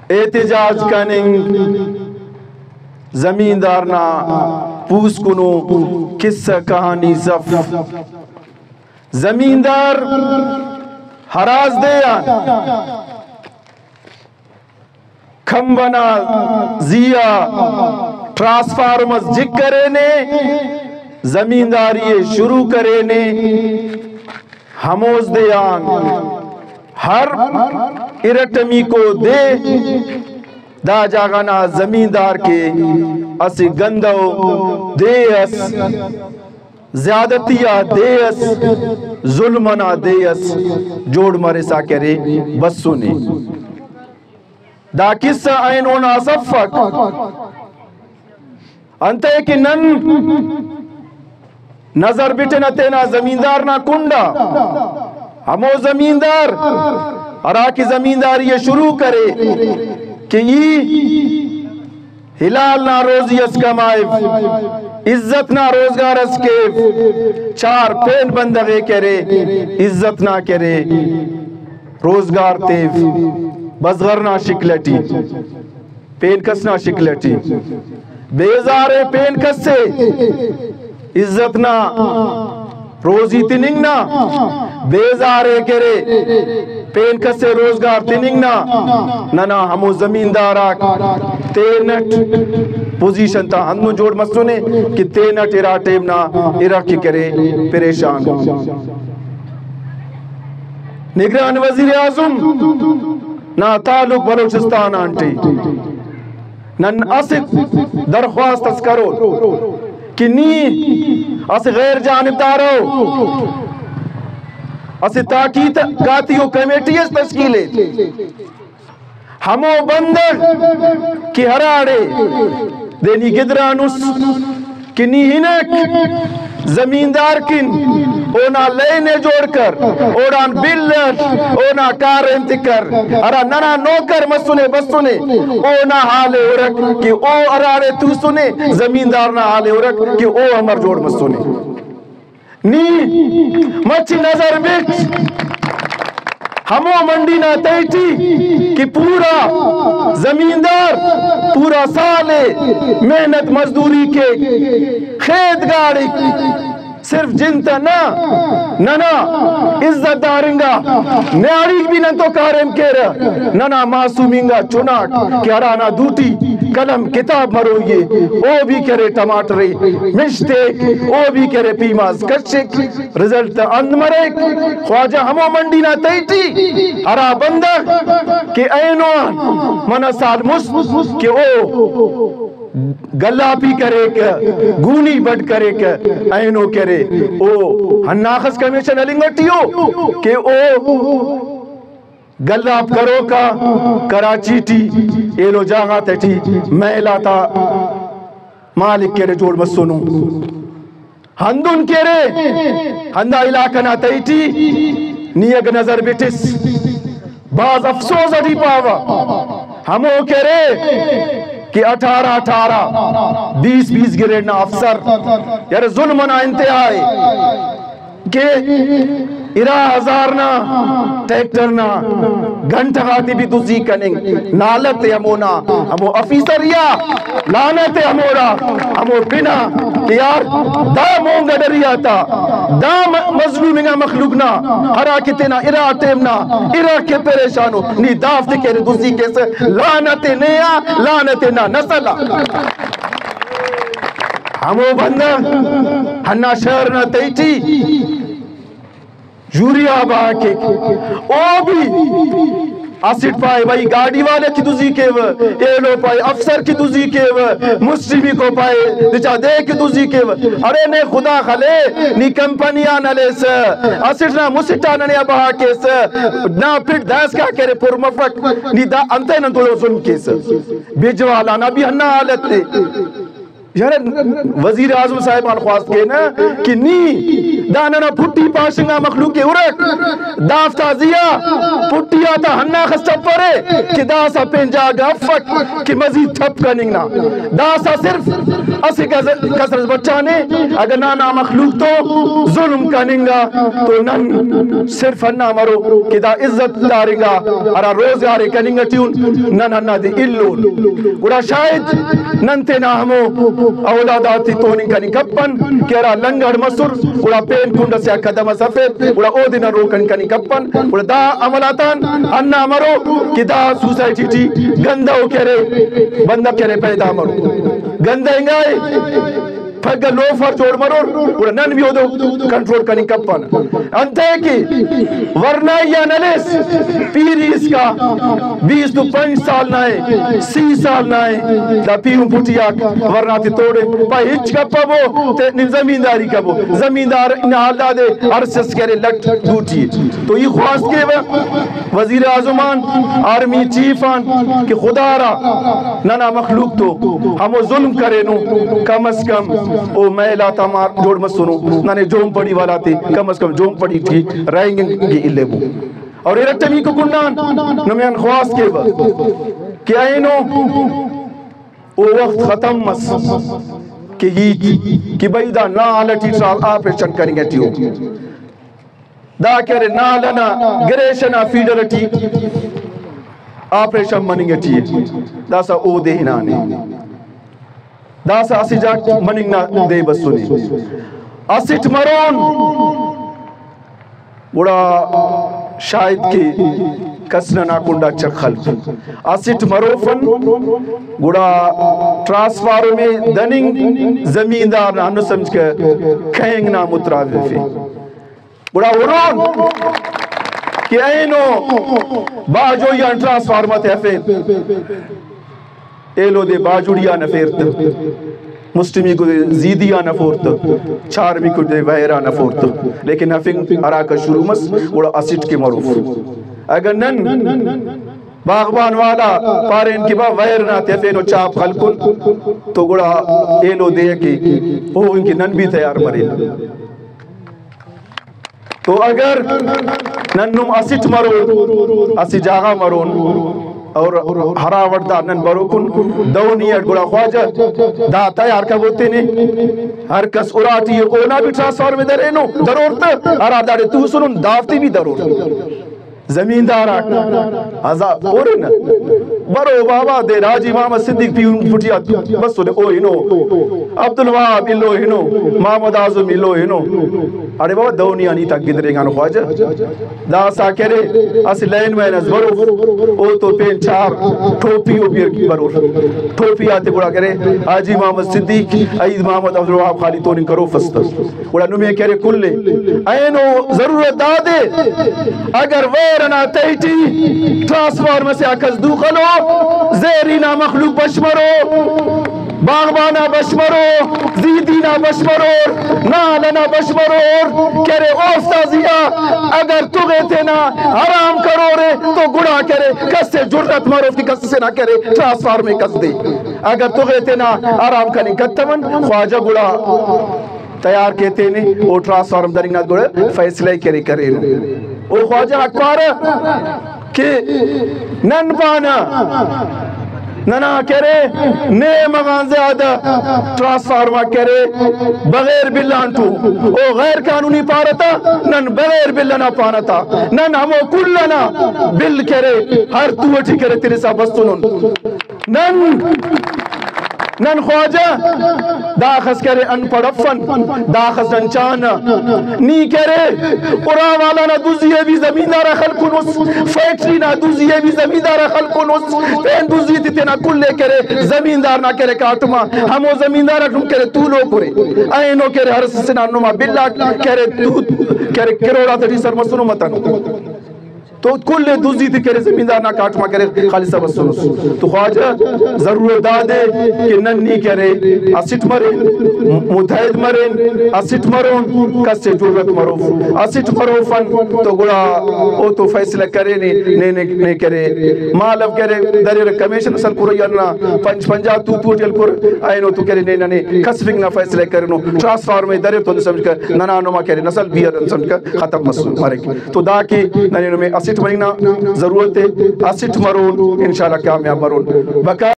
احتجاج کننگ زمیندار نا پوس کنو قصہ کہانی زف زمیندار ہراز دیا کھمبنا زیا ٹرانسفارمز جک کرے نے زمینداری شروع کرے نے ہموز دیان ہر ارٹمی کو دے دا جاگانا زمیندار کے اسی گندو دے اس زیادتیہ دے اس ظلمنا دے اس جوڑ مرسا کرے بس سنے دا قصہ اینونا صفق انتے کہ نن نظر بٹنا تینا زمیندار نا کنڈا ہمو زمیندار اراکی زمیندار یہ شروع کرے کہ یہ حلال نا روزی اس کمائے عزت نا روزگار اس کے چار پین بندگے کرے عزت نا کرے روزگار تیف بزغر نا شکلٹی پین کس نا شکلٹی بیزارے پین کس سے عزت نا روزی تننگ نا بیزارے کرے پین کس سے روزگار تننگ نا نا ہمو زمیندارا تینٹ پوزیشن تا ہنو جوڑ مسونے کہ تینٹ ارا ٹیم نا ارا کی کرے پریشان نگران وزیر اعظم نا تعلق بلوچستان آنٹی نن اسک درخواست اس کرو کہ نی اس غیر جانبدارو اس تاکید گاتیو کمیٹی اس تشکیلے ہمو بندر کی ہراڑے دینی گدرانوس کی نی ہنک زمیندار کن اونا لینے جوڑ کر اوران بلر اونا کار انتکر ارا ننا نوکر مسونے بسونے اونا حالے ارک کہ او اراڑے تو سنے زمیندار نا حالے ارک کہ او ہمر جوڑ مسونے نی مچی نظر بیٹ ہمو منڈی نا تیٹی کہ پورا زمیندار پورا سالے محنت مزدوری کے خید گاڑی صرف جنتا نا عزت دارنگا نیاری بھی نن تو کارم کہرا نا معصومینگا چناٹ کہرانا دوٹی قلم کتاب مروئیے او بھی کرے ٹماٹری مشتیک او بھی کرے پیماز کچک رزلٹ اند مرک خواجہ ہمو منڈی نا تیٹی ہرا بندہ کہ اینوان منا سال مست کہ او گلا بھی کرے کہ گونی بڑھ کرے کہ اینو کرے او ہناخص کمیشن علنگٹیو کہ او گلاب کرو کا کراچی ٹی ایلو جاگا تی محلا تا مالک کرے جوڑ مسونو ہندن کرے ہندہ علاقہ نا تیٹی نیگ نظر بیٹس باز افسوس اٹھی پاوا ہمو کرے کہ 18 20 گریڈ نا افسر یار ظلم نا انتہائی کہ 1000 نا ٹیکٹر نا گھنٹہ غاتی بھی دوزی کننگ نالت ہمونا ہمو افیسر یا لانت ہمورا ہمو بنا کہ یار دا مونگا ڈریا تا دا مظلومنگا مخلوقنا ہرا کتنا ارا ٹیمنا ارا کے پریشانو نی دافت کے دوزی کیسے لانت نیا لانت نا نسلا ہمو بندہ ہننا شہر نا تیٹی جوریا باکے او بھی اسٹ پائے بھائی گاڑی والے کی دوزی کے وہ ایلو پائے افسر کی دوزی کے وہ مسلمی کو پائے دچا دے کی دوزی کے وہ ارے نے خدا خلے نی کمپنیاں نہ لے سا اسٹ نہ مسٹا نہ نیا بہا کے سا نہ پھٹ داس کا کرے پر مفرق نی دا انتے نہ تو سن کے سا بیجوالا نہ بھی ہنہ حالت تے یار وزیر اعظم صاحبان خواست کے نا کہ نی داننا پھٹی پاشنگا مخلوق ارک دافتا زیا پھٹی آتا ہننا خستا پرے کہ داسا پینجا گا فٹ کہ مزید تھپ کنگنا داسا صرف اسی کسرز بچانے اگر نانا مخلوق تو ظلم کنگا تو نن صرف ہننا مرو کہ دا عزت دارنگا ارا روز آرے کنگا تیون نن ہننا دی اللون گوڑا شاید نن تینا ہمو اولاداتی تونی کنی کپن کہرا لنگڑ مسر گوڑا پین کنڈا سیا قدم سفید گوڑا او دینا روکن کنی کپن گوڑا دا عملاتان ہننا مرو کہ دا سوسائٹی ٹی گندہ ہو کرے بندہ کرے پیدا مرو گندہ انگائے پھگا لوفر جوڑ مرور گوڑا نن بھی ہو دو کنٹرول کنی کپن انتے کی ورنہ یا نلیس پیری اس کا 25 سال نائے 30 سال نائے دا پیوں پھٹیا ورنہ تی توڑے پا ہچ کپا وہ تے زمینداری کبو زمیندار انہ حالدہ دے عرصص کرے لٹ ڈوٹی تو یہ خواست کے وزیر اعظمان آرمی چیفان کہ خدا را ننا مخلوق تو ہمو ظلم کرے نو کم از کم او میلا تمار جوڑ مسونو نانے جوم پڑی والا تے کم از کم جوم پڑی تھی رائیں گے اللہ بو اور ایرٹمی کو کنان نمیان خواست کے وقت کہ آئینو او وقت ختم مس کہ یہ کہ بھئی دا نا آلٹی ٹرال آپریشن کریں گے تیو دا کہہ رہے نا لنا گریشنا فیڈرٹی آپریشن منیں گے تیو دا سا او دے ہنانے دا سا اسی جا مننگ نہ دے بس سنی اسٹ مرون بڑا شاید کی کسنا ناکنڈا چکھل اسٹ مروفن بڑا ٹرانسفارو میں دننگ زمیندار نانو سمجھ کے کھینگ نا متراوی بڑا ورون کہ اینو باجو یا ٹرانسفارمت ہے فین ایلو دے باجوڑیا نفیرت مسلمی کو دے زیدیا نفورت چارمی کو دے ویرہ نفورت لیکن ہفنگ اراکا شروع مس گوڑا اسٹ کے معروف اگر نن باغبان والا پارین کی با ویر نہ تیفینو چاپ خلکن تو گوڑا ایلو دے کہ وہ ان کی نن بھی تیار مرے تو اگر ننم اسٹ مرون اسی جاغا مرون اور ہرا وردہ نن بروکن دونی اٹ گوڑا خواجہ دا تیار کا بوتے نے ہر کس اراتی اونا بھی ٹرانسفار میں درینو ضرورت ہرا داڑے تو سنن دافتی بھی ضرورت زمیندار عذاب اورن برو بابا دے راجی محمد صدیق پیون پھٹیا بس سنے او ہنو عبدالوہاب اللہ ہنو محمد آزم اللہ ہنو اڑے بابا دونیا نہیں تک گدرے گا خواجہ دا سا کرے اسی لین میں نز برو او تو پین چار ٹھوپی او پیر برو ٹھوپی آتے بڑا کرے حاجی محمد صدیق عید محمد عبدالوہاب خالی تو نہیں کرو فستا بڑا نمی کرے کل لے اینو ضرورت دا دے اگر ویرنا تیٹی ٹرانسفارم سے اکس دو خلو زیرینا مخلوق بشمرو باغبانا بشمرو زیدینا بشمرو نالنا بشمرو کرے اوفتازیا اگر تو گئے نا حرام کرو رے تو گڑا کرے کس سے جرت مروف کی کس سے نہ کرے ٹرانسفارم میں کس دے اگر تو گئے نا حرام کریں کتمن خواجہ گڑا تیار کہتے نے وہ ٹرانسفارم درنگ نہ گڑا فیصلہ کرے کرے او خواجہ اکبارہ کہ نن پانا ننا کرے نے مغان زیادہ ٹرانسفارما کرے بغیر بلانٹو او غیر قانونی پارتا نن بغیر بلنا پانتا نن ہمو کلنا بل کرے ہر توٹی کرے تیرے سا بستنن نن خواجہ داخس کرے ان پڑفن داخس انچانا نی کرے قرآ والا نا دوزیے بھی زمیندارہ خلقنس فیکٹری نا دوزیے بھی زمیندارہ خلقنس پین دوزی تیتے نا کلے کرے زمیندار نا کرے کاتما ہمو زمیندارہ کم کرے طولو کرے اینو کرے ہر سنانو ما بلا کرے کروڑا تری سر مسنو متنو تو کل دوزی تھی کرے زمیندار نہ کاٹما کرے خالصہ بسنس تو خواجہ ضرورت دادے کہ ننی کرے اسٹ مرین متحد مرین اسٹ مرون کس سے جورت مروف اسٹ مروفن تو گڑا او تو فیصلہ کرے نہیں کرے مالب کرے دریر کمیشن اصل پورا یارنا پنجا تو جل پر آئینو تو کرے نہیں کسفنگ نہ فیصلہ کرنو ٹرانسفار میں دریر تو سمجھ کر ننانوما کرے نسل بیار سمجھ کر ختم مسئول مارے تو دا کی ننینو میں اسٹ مرینا ضرورت ہے اسٹ مرون انشاءاللہ کامیاب مرون